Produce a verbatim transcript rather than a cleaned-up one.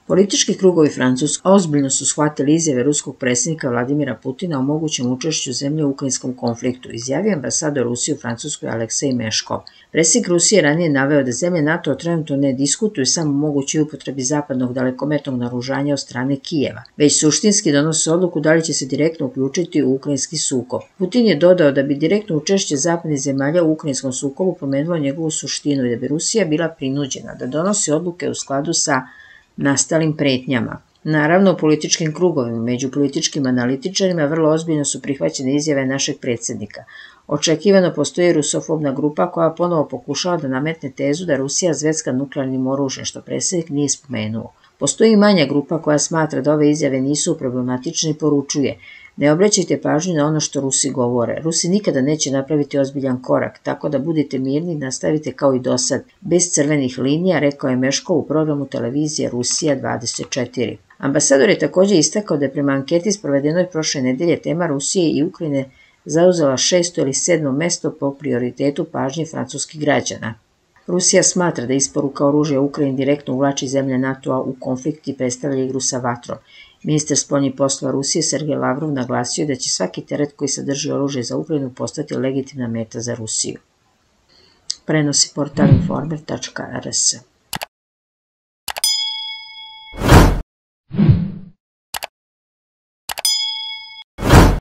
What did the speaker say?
Politički krugovi Francuske ozbiljno su shvatili izjave ruskog predsjednika Vladimira Putina o mogućem učešću zemlje u ukrajinskom konfliktu, izjavio ambasador Rusije u Francuskoj Aleksej Meškov. Predsjednik Rusije ranije naveo da zemlje NATO trenutno ne diskutuju samo o mogućoj upotrebi zapadnog dalekometnog naoružanja od strane Kijeva, već suštinski donose odluku da li će se direktno uključiti u ukrajinski sukob. Putin je dodao da bi direktno učešće zapadnih zemalja u ukrajinskom sukobu promenilo njegovu suštinu i da bi Rusija bila prinuđena da donosi odluke u skladu sa nastalim pretnjama. Naravno, u političkim krugovima, među političkim analitičarima, vrlo ozbiljno su prihvaćene izjave našeg predsjednika. Očekivano postoji rusofobna grupa koja ponovo pokušava da nametne tezu da Rusija zvecka nuklearnim oružjem, što predsjednik nije spomenuo. Postoji i manja grupa koja smatra da ove izjave nisu problematične i poručuje: ne obraćajte pažnju na ono što Rusi govore. Rusi nikada neće napraviti ozbiljan korak, tako da budite mirni i nastavite kao i dosad, bez crvenih linija, rekao je Meškov u programu televizije Rusija dvadeset četiri. Ambasador je također istakao da je prema anketi sprovedenoj prošle nedelje tema Rusije i Ukrajine zauzela šesto ili sedmo mesto po prioritetu pažnje francuskih građana. Rusija smatra da isporuka oružja Ukrajini direktno uvlači zemlje NATO-a u konflikt i predstavlja igru sa vatrom. Ministar spoljnih poslova Rusije Sergej Lavrov naglasio je da će svaki teret koji sadrži oružje za Ukrajinu postati legitimna meta za Rusiju. Prenosi portal informer tačka r s.